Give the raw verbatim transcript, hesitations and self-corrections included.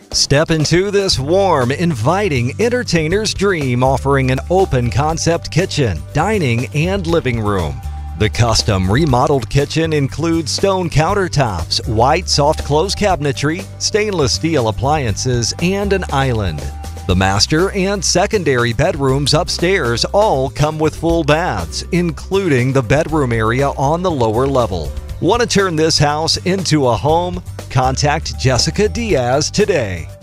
Step into this warm, inviting entertainer's dream, offering an open concept kitchen, dining, and living room. The custom remodeled kitchen includes stone countertops, white soft-clo cabinetry, stainless steel appliances, and an island. The master and secondary bedrooms upstairs all come with full baths, including the bedroom area on the lower level. Want to turn this house into a home? Contact Jessica Diaz today.